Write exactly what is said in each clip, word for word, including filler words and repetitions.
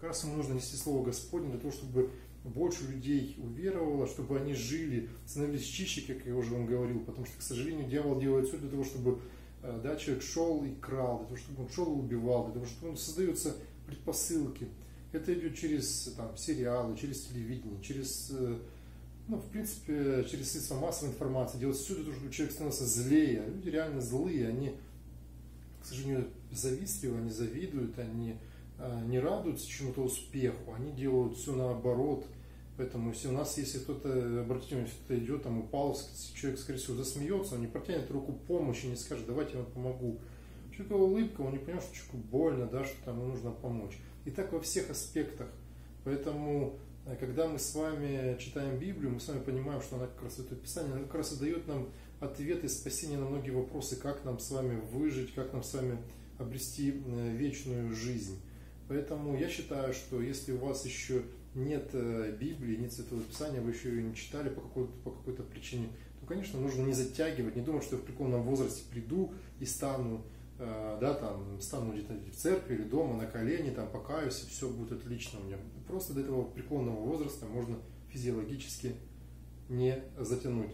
раз ему нужно нести Слово Господне для того, чтобы больше людей уверовало, чтобы они жили, становились чище, как я уже вам говорил, потому что, к сожалению, дьявол делает все для того, чтобы да, человек шел и крал, для того, чтобы он шел и убивал, для того, чтобы создаются предпосылки. Это идет через там, сериалы, через телевидение, через, ну, в принципе, через средства массовой информации. Делать все для того, чтобы человек становился злее. Люди реально злые, они, к сожалению, завистливы, они завидуют, они не радуются чему-то успеху, они делают все наоборот. Поэтому если у нас, если кто-то, обратите внимание, если кто-то идет, там упал, человек, скорее всего, засмеется, он не протянет руку помощи, не скажет, давайте я вам помогу. У человека улыбка, он не понимает, что человеку больно, да, что там ему нужно помочь. И так во всех аспектах. Поэтому, когда мы с вами читаем Библию, мы с вами понимаем, что она как раз, это Писание, она как раз и дает нам ответы, спасения на многие вопросы, как нам с вами выжить, как нам с вами обрести вечную жизнь. Поэтому я считаю, что если у вас еще нет Библии, нет Святого Писания, вы еще ее не читали по какой-то, по какой-то причине, то, конечно, нужно не затягивать, не думать, что я в преклонном возрасте приду и стану, да, там, стану где-то в церкви или дома на колени, там, покаюсь, и все будет отлично у меня. Просто до этого преклонного возраста можно физиологически не затянуть.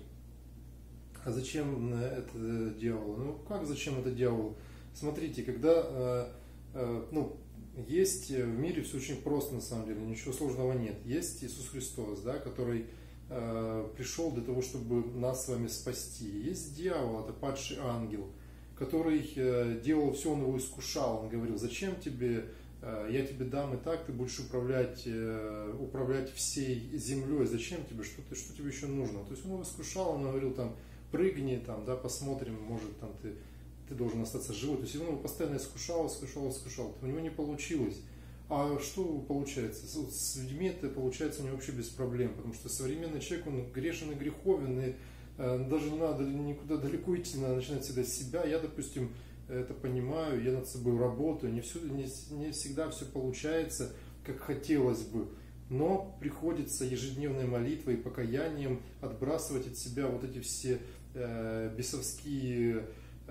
А зачем это дьявол? Ну, как зачем это дьявол? Смотрите, когда, ну, есть в мире все очень просто, на самом деле, ничего сложного нет. Есть Иисус Христос, да, который э, пришел для того, чтобы нас с вами спасти. Есть дьявол, это падший ангел, который э, делал все, он его искушал. Он говорил, зачем тебе, э, я тебе дам и так, ты будешь управлять, э, управлять всей землей, зачем тебе, что, ты, что тебе еще нужно? То есть он его искушал, он говорил, там, прыгни, там, да, посмотрим, может, там, ты... ты должен остаться живой. То есть он его постоянно искушал, искушал, искушал. У него не получилось. А что получается? С людьми это получается у него вообще без проблем, потому что современный человек, он грешен и греховен, и э, даже не надо никуда далеко идти, надо начинать всегда с себя. Я, допустим, это понимаю, я над собой работаю, не, все, не, не всегда все получается, как хотелось бы. Но приходится ежедневной молитвой и покаянием отбрасывать от себя вот эти все э, бесовские,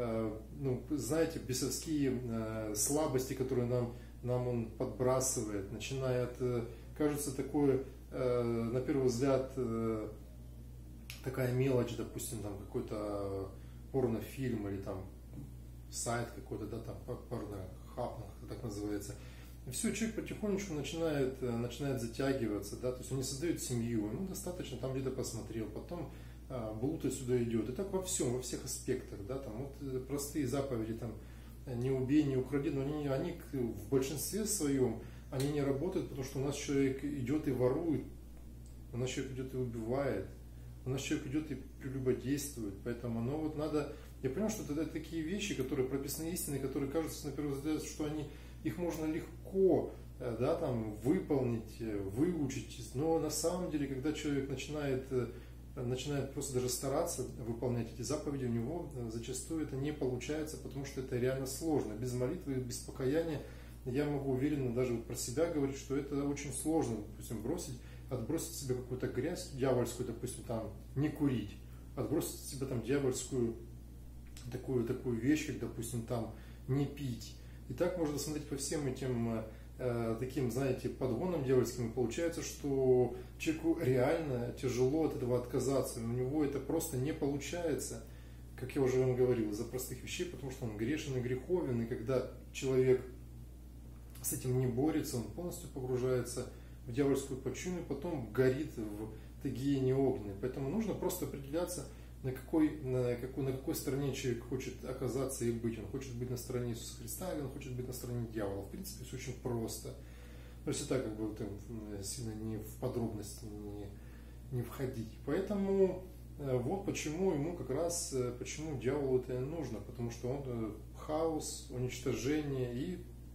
ну, знаете, бесовские э, слабости, которые нам, нам он подбрасывает, начиная от, э, кажется, такое, э, на первый взгляд, э, такая мелочь, допустим, там какой-то порнофильм или там сайт какой-то, да, там порнохаб, так называется. И все, человек потихонечку начинает, начинает затягиваться, да, то есть он не создает семью, ему достаточно там где-то посмотрел, потом блуд отсюда идет. И так во всем, во всех аспектах, да, там вот простые заповеди, там, не убей, не укради, но они, они в большинстве своем, они не работают, потому что у нас человек идет и ворует, у нас человек идет и убивает, у нас человек идет и прелюбодействует, поэтому, ну вот надо, я понимаю, что это такие вещи, которые прописаны истины, которые кажутся на первый взгляд, что они, их можно легко, да, там, выполнить, выучить, но на самом деле, когда человек начинает начинает просто даже стараться выполнять эти заповеди, у него зачастую это не получается, потому что это реально сложно. Без молитвы, без покаяния я могу уверенно даже вот про себя говорить, что это очень сложно, допустим, бросить, отбросить себе какую-то грязь дьявольскую, допустим, там, не курить, отбросить себе там дьявольскую такую, такую вещь, как, допустим, там, не пить. И так можно смотреть по всем этим таким, знаете, подгоном дьявольским, и получается, что человеку реально тяжело от этого отказаться, у него это просто не получается, как я уже вам говорил, из-за простых вещей, потому что он грешен и греховен, и когда человек с этим не борется, он полностью погружается в дьявольскую почину и потом горит в гиене огненной. Поэтому нужно просто определяться, на какой, на, какой, на какой стороне человек хочет оказаться и быть. Он хочет быть на стороне Иисуса Христа или он хочет быть на стороне дьявола. В принципе, все очень просто. То есть, так как бы сильно не в подробности не, не входить. Поэтому вот почему ему как раз, почему дьяволу это нужно. Потому что он хаос, уничтожение, и,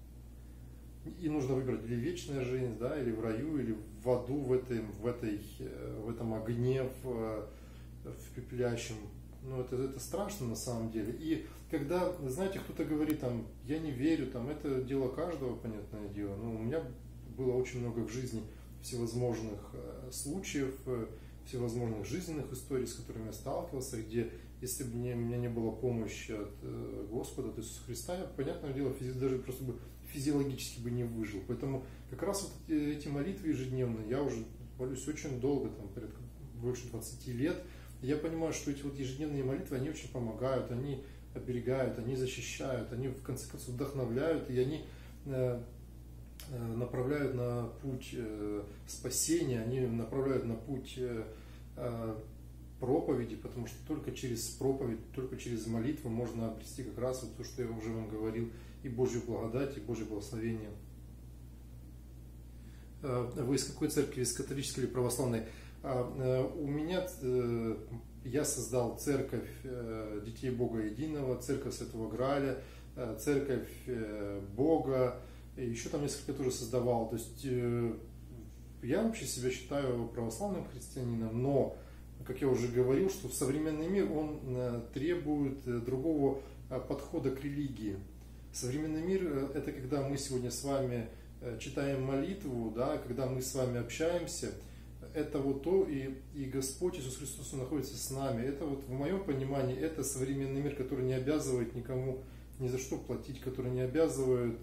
и нужно выбрать или вечная жизнь, да, или в раю, или в аду, в, этой, в, этой, в этом огне, в, в пепелящем. Ну, это, это страшно на самом деле. И когда, знаете, кто-то говорит, там, я не верю, там, это дело каждого, понятное дело. Но у меня было очень много в жизни всевозможных э, случаев, э, всевозможных жизненных историй, с которыми я сталкивался, где, если бы мне, у меня не было помощи от э, Господа, от Иисуса Христа, я, понятное дело, физи- даже просто бы физиологически бы не выжил. Поэтому как раз вот эти молитвы ежедневные, я уже молюсь очень долго, там, порядка больше двадцати лет. Я понимаю, что эти вот ежедневные молитвы, они очень помогают, они оберегают, они защищают, они в конце концов вдохновляют, и они направляют на путь спасения, они направляют на путь проповеди, потому что только через проповедь, только через молитву можно обрести как раз вот то, что я уже вам говорил, и Божью благодать, и Божье благословение. Вы из какой церкви, из католической или православной? У меня, я создал церковь Детей Бога Единого, церковь Святого Грааля, церковь Бога, еще там несколько тоже создавал. То есть я вообще себя считаю православным христианином, но, как я уже говорил, что в современный мир он требует другого подхода к религии. Современный мир – это когда мы сегодня с вами читаем молитву, да, когда мы с вами общаемся, это вот то, и, и Господь Иисус Христос находится с нами. Это вот в моем понимании, это современный мир, который не обязывает никому ни за что платить, который не обязывает,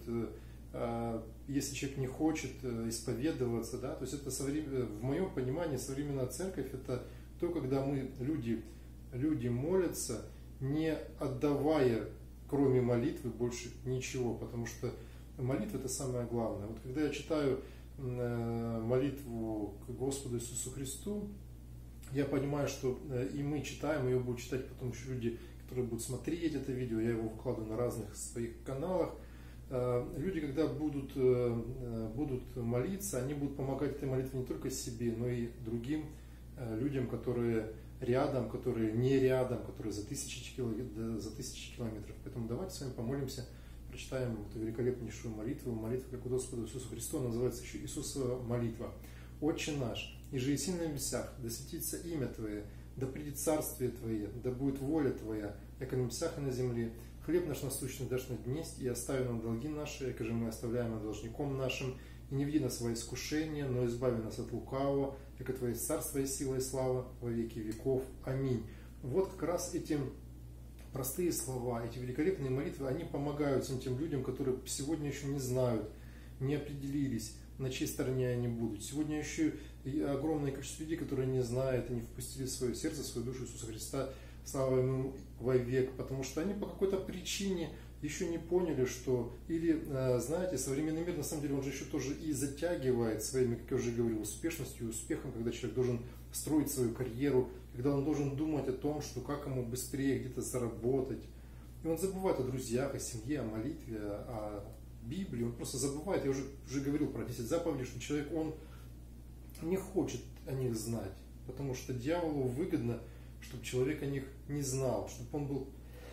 если человек не хочет исповедоваться, да, то есть это современ... в моем понимании современная церковь – это то, когда мы, люди, люди молятся, не отдавая, кроме молитвы, больше ничего, потому что молитва – это самое главное. Вот когда я читаю молитву к Господу Иисусу Христу, я понимаю, что и мы читаем, ее будут читать потом еще люди, которые будут смотреть это видео, я его выкладываю на разных своих каналах. Люди, когда будут, будут молиться, они будут помогать этой молитве не только себе, но и другим людям, которые рядом, которые не рядом, которые за тысячи километров, за тысячи километров. Поэтому давайте с вами помолимся, прочитаем эту великолепнейшую молитву. Молитва как у Господа Иисуса Христа, называется еще Иисусова молитва. «Отче наш, иже еси на небесах, да светится имя Твое, да придет царствие Твое, да будет воля Твоя, яко на небесах и на земле. Хлеб наш насущный дашь на днесь, и остави нам долги наши, яко же мы оставляем должником нашим. И не введи нас во искушение, но избави нас от лукавого, яко Твое царство и сила и слава во веки веков. Аминь». Вот как раз этим простые слова, эти великолепные молитвы, они помогают всем тем людям, которые сегодня еще не знают, не определились, на чьей стороне они будут. Сегодня еще и огромное количество людей, которые не знают, они впустили в свое сердце, в свою душу Иисуса Христа, слава Ему во век, потому что они по какой-то причине еще не поняли, что, или, знаете, современный мир, на самом деле, он же еще тоже и затягивает своими, как я уже говорил, успешностью и успехом, когда человек должен строить свою карьеру, когда он должен думать о том, что как ему быстрее где-то заработать. И он забывает о друзьях, о семье, о молитве, о Библии, он просто забывает. Я уже, уже говорил про десять заповедей, что человек, он не хочет о них знать, потому что дьяволу выгодно, чтобы человек о них не знал, чтобы он был,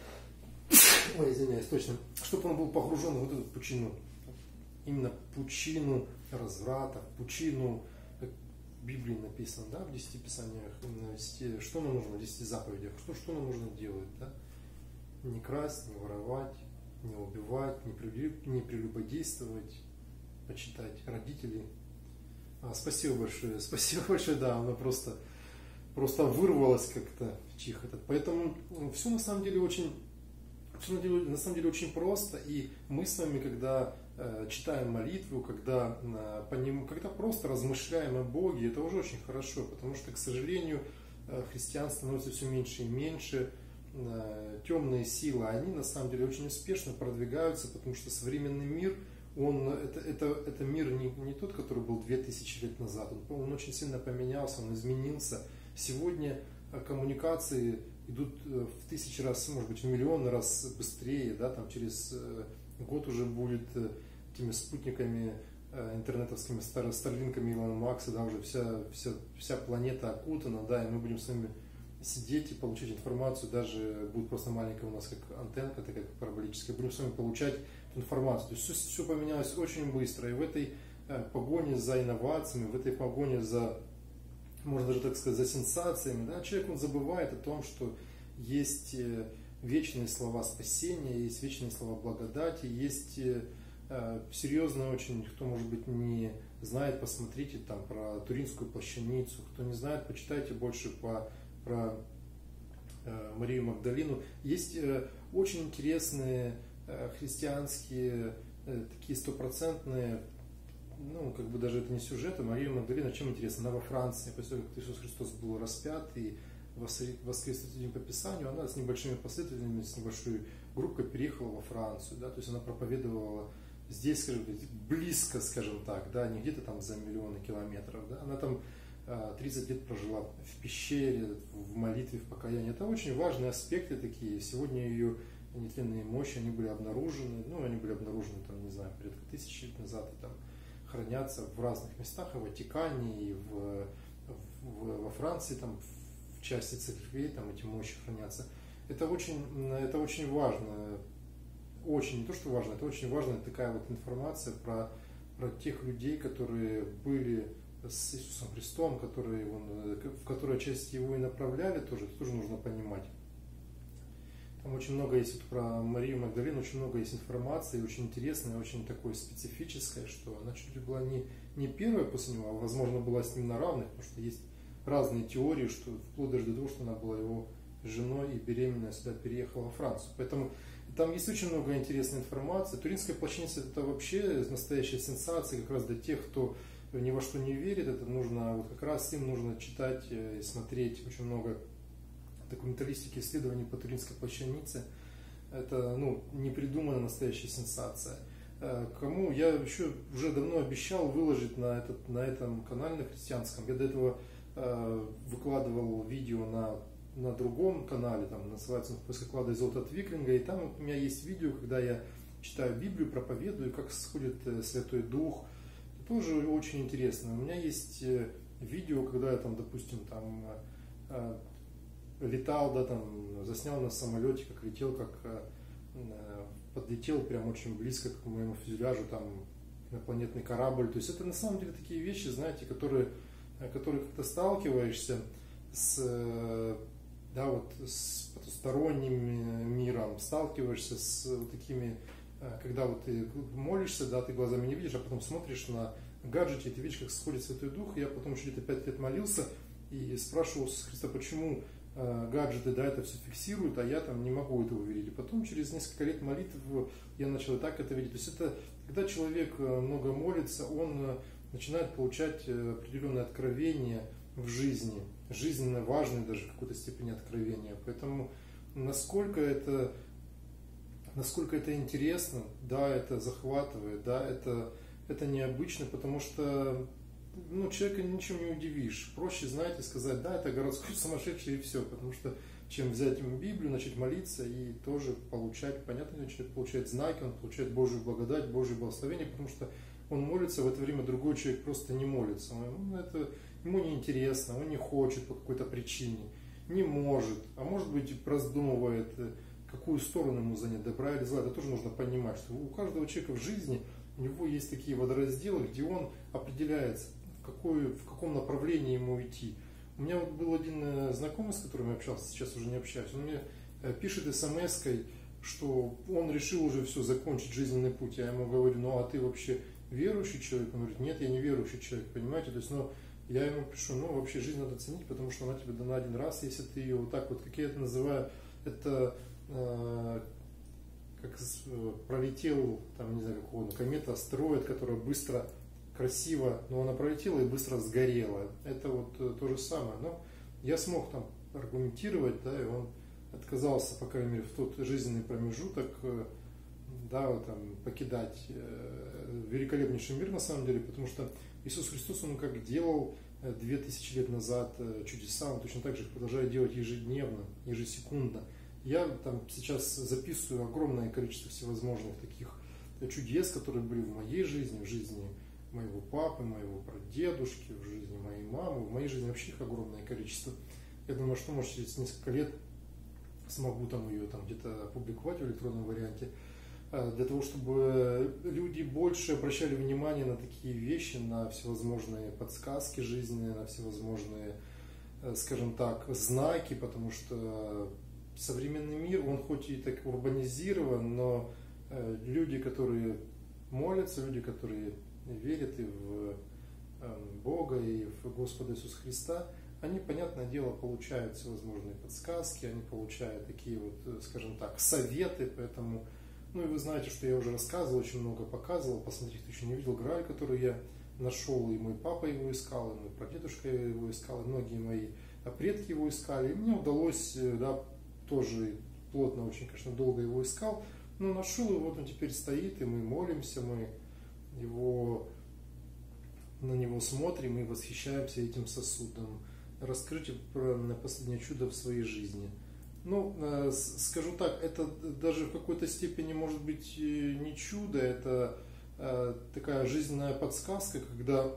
ой, извиняюсь, точно, чтобы он был погружен в вот эту пучину, именно пучину разврата, пучину, как в Библии написано, да, в десяти писаниях, что нам нужно в десяти заповедях, что, что нам нужно делать, да? Не красть, не воровать, не убивать, не прелюбодействовать, почитать родителей. А, спасибо большое, спасибо большое, да, она просто, просто вырвалась как-то в чих этот. Поэтому все на самом деле очень, все на самом деле очень просто, и мы с вами, когда э, читаем молитву, когда, э, по нему, когда просто размышляем о Боге, это уже очень хорошо, потому что, к сожалению, э, христиан становится все меньше и меньше. Темные силы, они на самом деле очень успешно продвигаются, потому что современный мир, он, это, это, это мир не, не тот, который был две тысячи лет назад, он, он очень сильно поменялся, он изменился. Сегодня коммуникации идут в тысячи раз, может быть, в миллион раз быстрее, да, там через год уже будет этими спутниками интернетовскими старлинками Илона Макса, да, уже вся, вся, вся планета окутана, да, и мы будем с вами сидеть и получить информацию, даже будет просто маленькая у нас как антенка, такая как параболическая, будем с вами получать информацию. То есть все, все поменялось очень быстро, и в этой э, погоне за инновациями, в этой погоне за, можно даже так сказать, за сенсациями, да, человек он забывает о том, что есть э, вечные слова спасения, есть вечные слова благодати, есть э, серьезно очень, кто может быть не знает, посмотрите там про Туринскую плащаницу, кто не знает, почитайте больше по про э, Марию Магдалину. Есть э, очень интересные э, христианские такие стопроцентные, ну, как бы даже это не сюжет, а Мария Магдалина, чем интересно, она во Франции, после того, как Иисус Христос был распят и воскрес в день по Писанию, она с небольшими последователями, с небольшой группой переехала во Францию, да, то есть она проповедовала здесь, скажем, близко, скажем так, да, не где-то там за миллионы километров, да, она там тридцать лет прожила в пещере, в молитве, в покаянии. Это очень важные аспекты такие. Сегодня ее нетленные мощи, они были обнаружены, ну, они были обнаружены, там, не знаю, порядка тысячи лет назад, и там хранятся в разных местах, и в Ватикане, и в, в, во Франции, там, в части церквей, там эти мощи хранятся. Это очень, это очень важно, очень, не то что важно, это очень важная такая вот информация про, про тех людей, которые были с Иисусом Христом, которые он, в которой части его и направляли, тоже, это тоже нужно понимать. Там очень много есть вот про Марию Магдалину, очень много есть информации, очень интересной, очень такой специфической, что она чуть ли была не, не первая после него, а возможно была с ним на равных, потому что есть разные теории, что вплоть даже до того, что она была его женой и беременная сюда переехала во Францию. Поэтому там есть очень много интересной информации. Туринская плащаница это вообще настоящая сенсация, как раз для тех, кто ни во что не верит. Это нужно, вот как раз им нужно читать и смотреть очень много документалистики, исследований по Туринской плащанице. Это, ну, непридуманная настоящая сенсация. Кому я еще уже давно обещал выложить на, этот, на этом канале, на христианском. Я до этого э, выкладывал видео на, на другом канале, там называется «После клада из золота Твиклинга», и там вот у меня есть видео, когда я читаю Библию, проповедую, как сходит Святой Дух. Это тоже очень интересно. У меня есть видео, когда я там, допустим, там э, летал, да, там, заснял на самолете, как летел, как э, подлетел прям очень близко к моему фюзеляжу, там, инопланетный корабль. То есть это на самом деле такие вещи, знаете, которые, которые как-то сталкиваешься с, да, вот, с потусторонним миром, сталкиваешься с вот такими, когда вот ты молишься, да, ты глазами не видишь, а потом смотришь на гаджете, и ты видишь, как сходит Святой Дух. Я потом еще где-то пять лет молился и спрашивал Иисуса Христа, почему гаджеты, да, это все фиксируют, а я там не могу этого увидеть. И потом через несколько лет молитв я начал и так это видеть. То есть это, когда человек много молится, он начинает получать определенное откровение в жизни, жизненно важное даже в какой-то степени откровения. Поэтому насколько это, насколько это интересно, да, это захватывает, да, это, это необычно, потому что ну, человека ничем не удивишь. Проще, знаете, сказать, да, это городской сумасшедший и все, потому что чем взять ему Библию, начать молиться и тоже получать, понятно, человек получает знаки, он получает Божью благодать, Божье благословение, потому что он молится, в это время другой человек просто не молится. Он, это, ему не интересно, он не хочет по какой-то причине, не может, а может быть раздумывает, какую сторону ему занять, добра или зла. Это тоже нужно понимать, что у каждого человека в жизни, у него есть такие водоразделы, где он определяется, в, какую, в каком направлении ему идти. У меня вот был один знакомый, с которым я общался, сейчас уже не общаюсь, он мне пишет смс-кой, что он решил уже все, закончить жизненный путь. Я ему говорю, ну а ты вообще верующий человек? Он говорит, нет, я не верующий человек, понимаете? То есть, ну, я ему пишу, ну вообще жизнь надо ценить, потому что она тебе дана один раз, если ты ее вот так вот, как я это называю, это э, как пролетел, там, не знаю, как угодно, комета, астероид, которая быстро, красиво, но она пролетела и быстро сгорела. Это вот то же самое. Но я смог там аргументировать, да, и он отказался, по крайней мере, в тот жизненный промежуток, да, вот, там, покидать великолепнейший мир на самом деле, потому что Иисус Христос, он как делал две тысячи лет назад чудеса, он точно так же их продолжает делать ежедневно, ежесекундно. Я там сейчас записываю огромное количество всевозможных таких чудес, которые были в моей жизни, в жизни моего папы, моего прадедушки, в жизни моей мамы, в моей жизни вообще их огромное количество. Я думаю, что, может, через несколько лет смогу там ее там где-то опубликовать в электронном варианте, для того, чтобы люди больше обращали внимание на такие вещи, на всевозможные подсказки жизненные, на всевозможные, скажем так, знаки, потому что современный мир, он хоть и так урбанизирован, но люди, которые молятся, люди, которые верят и в Бога, и в Господа Иисуса Христа, они, понятное дело, получают всевозможные подсказки, они получают такие вот, скажем так, советы, поэтому Ну и вы знаете, что я уже рассказывал, очень много показывал, посмотрите, кто еще не видел, Грааль, который я нашел, и мой папа его искал, и мой прадедушка его искал, и многие мои предки его искали, и мне удалось, да, тоже плотно, очень, конечно, долго его искал, но нашел, и вот он теперь стоит, и мы молимся, мы его, на него смотрим и восхищаемся этим сосудом. Расскажите про последнее чудо в своей жизни. Ну, скажу так, это даже в какой-то степени может быть не чудо, это такая жизненная подсказка, когда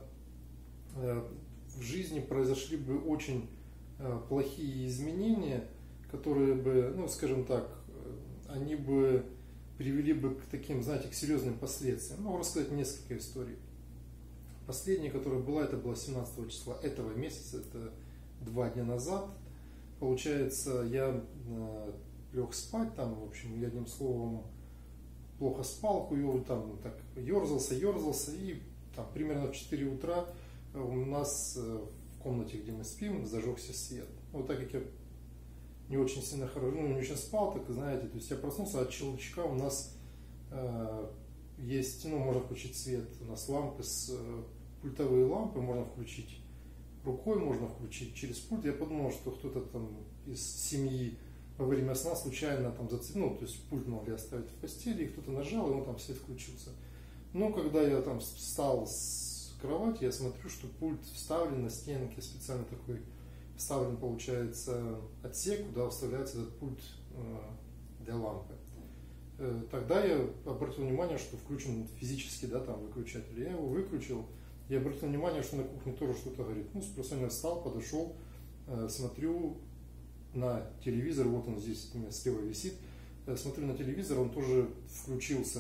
в жизни произошли бы очень плохие изменения, которые бы, ну, скажем так, они бы привели бы к таким, знаете, к серьезным последствиям. Могу рассказать несколько историй. Последняя, которая была, это была семнадцатого числа этого месяца, это два дня назад. Получается, я лег спать, там, в общем, я одним словом плохо спал, хуёво там так ерзался, ерзался, и там примерно в четыре утра у нас в комнате, где мы спим, зажегся свет. Вот так как я не очень сильно хорошо, ну, не очень спал, так знаете, то есть я проснулся от щелчка, у нас э, есть, ну, можно включить свет, у нас лампы, с, э, пультовые лампы можно включить рукой, можно включить через пульт. Я подумал, что кто-то там из семьи во время сна случайно там зацепил, ну, то есть пульт могли оставить в постели, и кто-то нажал, и он там свет включился. Но когда я там встал с кровати, я смотрю, что пульт вставлен на стенке, специально такой вставлен, получается, отсек, куда вставляется этот пульт для лампы. Тогда я обратил внимание, что включен физически, да, там выключатель. Я его выключил. Я обратил внимание, что на кухне тоже что-то горит. Ну, просто я встал, подошел, смотрю на телевизор, вот он здесь у меня слева висит. Смотрю на телевизор, он тоже включился.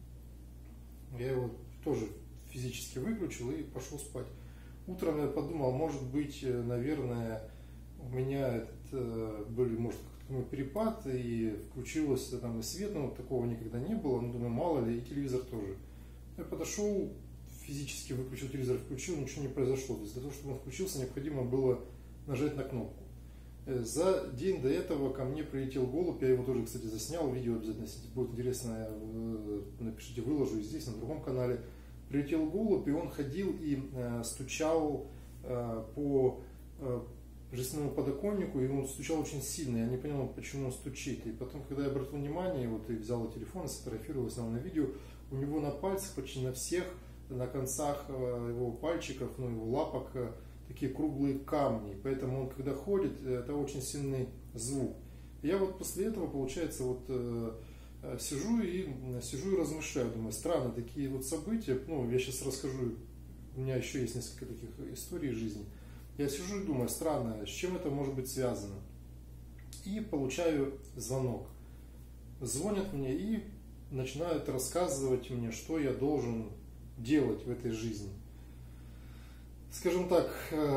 Я его тоже физически выключил и пошел спать. Утром я подумал, может быть, наверное, у меня этот, были, может, какой-то перепад, и включился там и свет, но такого никогда не было, но думаю, мало ли, и телевизор тоже. Я подошел, физически выключил телевизор, включил, ничего не произошло. То есть для того, чтобы он включился, необходимо было нажать на кнопку. За день до этого ко мне прилетел голубь, я его тоже, кстати, заснял, видео обязательно, если будет интересно, напишите, выложу здесь, на другом канале. Прилетел голубь, и он ходил и э, стучал э, по э, жестяному подоконнику, и он стучал очень сильно. Я не понял, почему он стучит. И потом, когда я обратил внимание, вот и взял телефон, сфотографировал, снял на видео, у него на пальцах, почти на всех, на концах э, его пальчиков, ну, его лапок, э, такие круглые камни. Поэтому он, когда ходит, это очень сильный звук. И я вот после этого, получается, вот... Э, Сижу и, сижу и размышляю, думаю, странно, такие вот события, ну, я сейчас расскажу, у меня еще есть несколько таких историй жизни. Я сижу и думаю, странно, с чем это может быть связано? И получаю звонок. Звонят мне и начинают рассказывать мне, что я должен делать в этой жизни. Скажем так,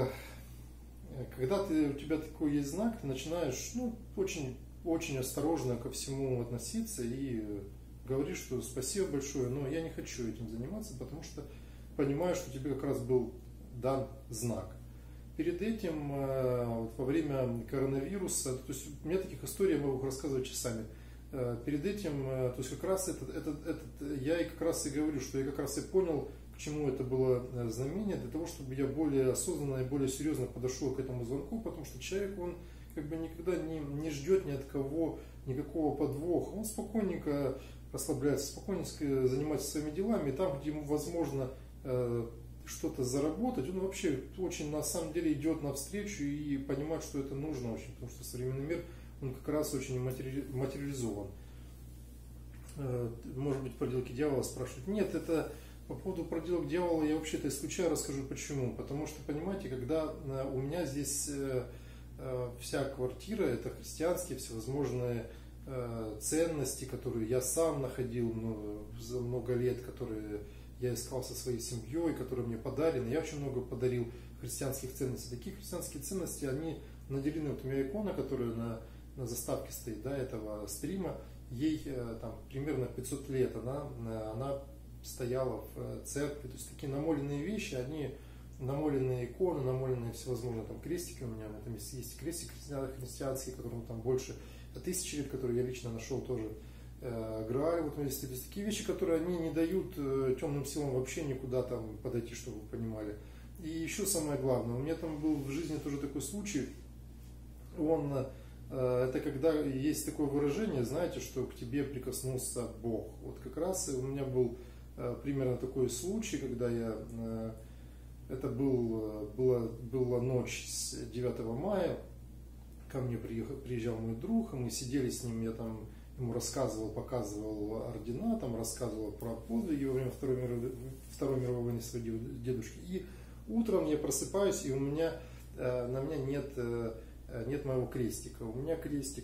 когда ты, у тебя такой есть знак, ты начинаешь, ну, очень... очень осторожно ко всему относиться и говоришь, что спасибо большое, но я не хочу этим заниматься, потому что понимаю, что тебе как раз был дан знак. Перед этим, вот во время коронавируса, то есть у меня таких историй я могу рассказывать часами, перед этим, то есть как раз этот, этот, этот, я и как раз и говорю, что я как раз и понял, к чему это было знамение, для того, чтобы я более осознанно и более серьезно подошел к этому звонку, потому что человек, он как бы никогда не, не ждет ни от кого никакого подвоха. Он спокойненько расслабляется, спокойненько занимается своими делами. И там, где ему возможно э, что-то заработать, он вообще очень на самом деле идет навстречу и понимает, что это нужно очень, потому что современный мир, он как раз очень матери, материализован. Э, может быть, проделки дьявола спрашивают. Нет, это по поводу проделок дьявола я вообще-то исключаю, расскажу почему. Потому что, понимаете, когда у меня здесь... Э, вся квартира, это христианские всевозможные э, ценности, которые я сам находил ну, за много лет, которые я искал со своей семьей, которые мне подарены. Я очень много подарил христианских ценностей. Такие христианские ценности, они наделены. Вот у меня икона, которая на, на заставке стоит, да, этого стрима, ей э, там примерно пятьсот лет, она, она стояла в церкви. То есть такие намоленные вещи, они... намоленные иконы, намоленные всевозможные там крестики, у меня на этом месте есть крестик христианский, которому там больше тысячи лет, который я лично нашел тоже Грааль, вот есть, есть такие вещи, которые они не дают темным силам вообще никуда там подойти, чтобы вы понимали. И еще самое главное, у меня там был в жизни тоже такой случай, он, это когда есть такое выражение, знаете, что к тебе прикоснулся Бог. Вот как раз у меня был примерно такой случай, когда я, это был, была, была ночь с девятого мая, ко мне приехал, приезжал мой друг, и мы сидели с ним, я там ему рассказывал, показывал ордена, там рассказывал про подвиги во время Второй мировой, Второй мировой войны своего дедушки. И утром я просыпаюсь, и у меня, на меня нет, нет моего крестика. У меня крестик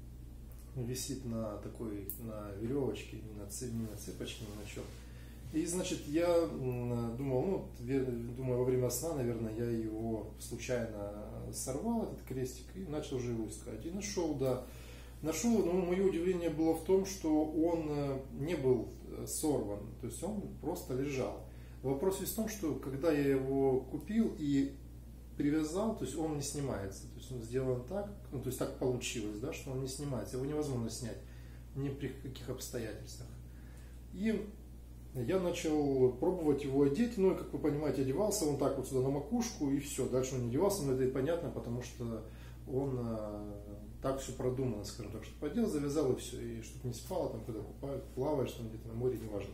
висит на такой, на веревочке, не на, цеп, не на цепочке, ни на чем. И, значит, я думал, ну, думаю, во время сна, наверное, я его случайно сорвал, этот крестик, и начал уже его искать. И нашел, да. Нашел, но мое удивление было в том, что он не был сорван, то есть он просто лежал. Вопрос весь в том, что когда я его купил и привязал, то есть он не снимается. То есть он сделан так, ну, то есть так получилось, да, что он не снимается, его невозможно снять ни при каких обстоятельствах. И я начал пробовать его одеть, ну и, как вы понимаете, одевался он так вот сюда на макушку, и все, дальше он не одевался, но это и понятно, потому что он так все продумано, скажем так, что подел, завязал и все, и чтобы не спало, там, когда купают, плаваешь, там где-то на море, неважно.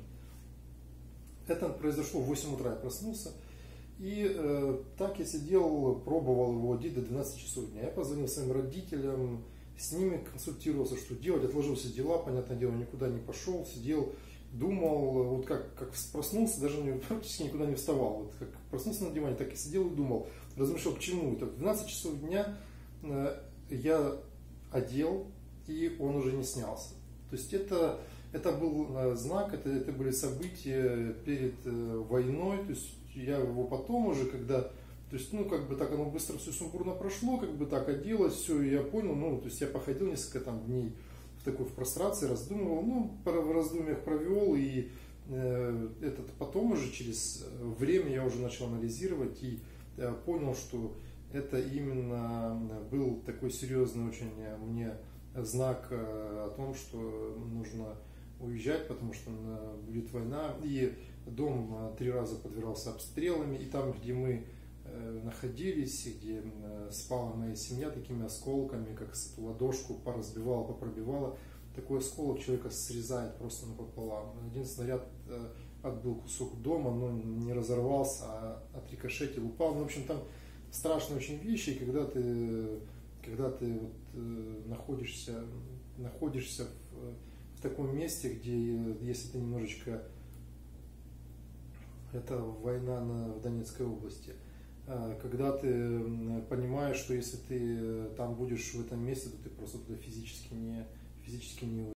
Это произошло в восемь утра, я проснулся, и э, так я сидел, пробовал его одеть до двенадцати часов дня. Я позвонил своим родителям, с ними консультировался, что делать, отложил все дела, понятное дело, никуда не пошел, сидел, думал, вот как, как проснулся, даже не, практически никуда не вставал, вот как проснулся на диване, так и сидел и думал, размышлял, к чему это. В двенадцать часов дня э, я одел, и он уже не снялся. То есть это, это был знак, это, это были события перед э, войной, то есть я его потом уже, когда, то есть, ну, как бы так оно быстро все сумбурно прошло, как бы так оделось, все, и я понял, ну, то есть я походил несколько там дней в такой в прострации, раздумывал, ну, в раздумьях провел, и э, этот потом уже через время я уже начал анализировать и э, понял, что это именно был такой серьезный очень мне знак о том, что нужно уезжать, потому что будет война. И дом три раза подвергался обстрелами, и там, где мы находились, где спала моя семья, такими осколками, как ладошку поразбивала, попробивала, такой осколок человека срезает просто напополам. Один снаряд отбил кусок дома, но не разорвался, а отрикошетил, упал. Ну, в общем, там страшные очень вещи, и когда ты, когда ты вот, э, находишься, находишься в, в таком месте, где, если ты немножечко, это война на, в Донецкой области, э, когда ты понимаешь, что если ты там будешь в этом месте, то ты просто туда физически не, физически не